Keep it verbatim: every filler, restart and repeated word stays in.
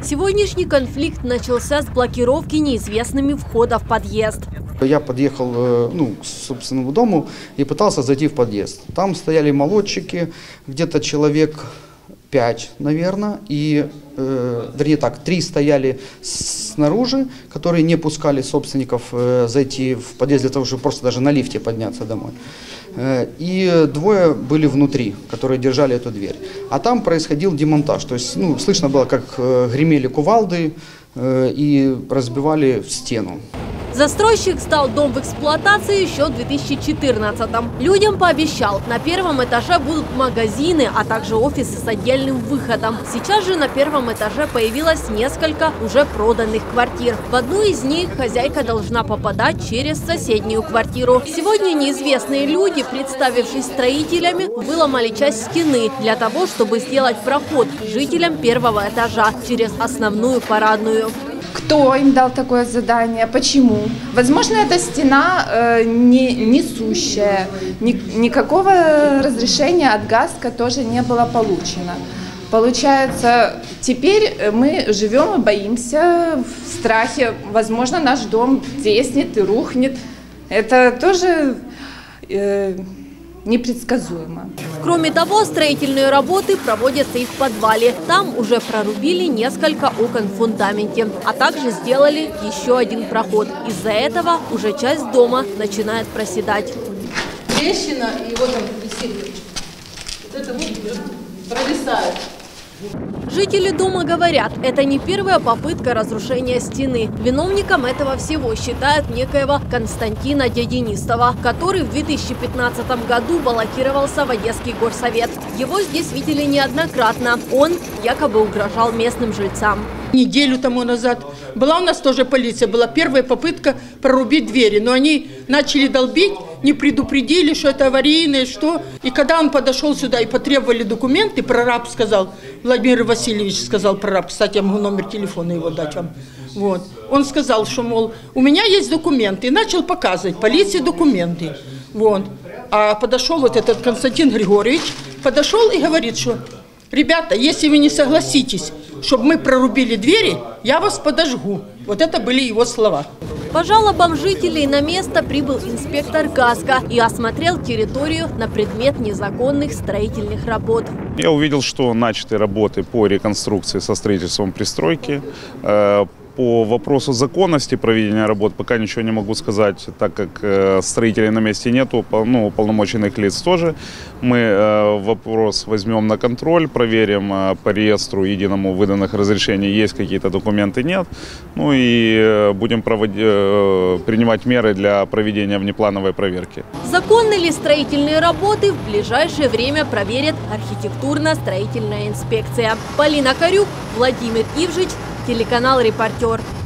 Сегодняшний конфликт начался с блокировки неизвестными входа в подъезд. Я подъехал ну, к собственному дому и пытался зайти в подъезд. Там стояли молодчики, где-то человек пять, наверное, и, э, вернее так, три стояли снаружи, которые не пускали собственников э, зайти в подъезд для того, чтобы просто даже на лифте подняться домой. Э, и двое были внутри, которые держали эту дверь. А там происходил демонтаж, то есть ну, слышно было, как э, гремели кувалды э, и разбивали стену. Застройщик сдал дом в эксплуатацию еще в две тысячи четырнадцатом. Людям пообещал, на первом этаже будут магазины, а также офисы с отдельным выходом. Сейчас же на первом этаже появилось несколько уже проданных квартир. В одну из них хозяйка должна попадать через соседнюю квартиру. Сегодня неизвестные люди, представившись строителями, выломали часть стены для того, чтобы сделать проход жителям первого этажа через основную парадную. Кто им дал такое задание? Почему? Возможно, эта стена э, не несущая. Ни, никакого разрешения от ГАСКа тоже не было получено. Получается, теперь мы живем и боимся в страхе. Возможно, наш дом треснет и рухнет. Это тоже э, непредсказуемо. Кроме того, строительные работы проводятся и в подвале. Там уже прорубили несколько окон в фундаменте, а также сделали еще один проход. Из-за этого уже часть дома начинает проседать. Трещина, и вот он висит. Вот это вот провисает. Жители дома говорят, это не первая попытка разрушения стены. Виновником этого всего считают некоего Константина Дядинистова, который в две тысячи пятнадцатом году баллотировался в Одесский горсовет. Его здесь видели неоднократно. Он якобы угрожал местным жильцам. Неделю тому назад была у нас тоже полиция, была первая попытка прорубить двери, но они начали долбить, не предупредили, что это аварийное, что. И когда он подошел сюда и потребовали документы, прораб сказал, Владимир Васильевич сказал прораб, кстати, я могу номер телефона его дать вам. Вот. Он сказал, что, мол, у меня есть документы, и начал показывать полиции документы. Вот. А подошел вот этот Константин Григорьевич, подошел и говорит, что, ребята, если вы не согласитесь, чтобы мы прорубили двери, я вас подожгу. Вот это были его слова. По жалобам жителей на место прибыл инспектор ГАСКа и осмотрел территорию на предмет незаконных строительных работ. Я увидел, что начаты работы по реконструкции со строительством пристройки. По вопросу законности проведения работ пока ничего не могу сказать, так как строителей на месте нету, ну, уполномоченных лиц тоже. Мы вопрос возьмем на контроль, проверим по реестру единому выданных разрешений, есть какие-то документы, нет. Ну и будем проводить, принимать меры для проведения внеплановой проверки. Законны ли строительные работы, в ближайшее время проверит архитектурно-строительная инспекция. Полина Корюк, Владимир Ивжич, телеканал «Репортер».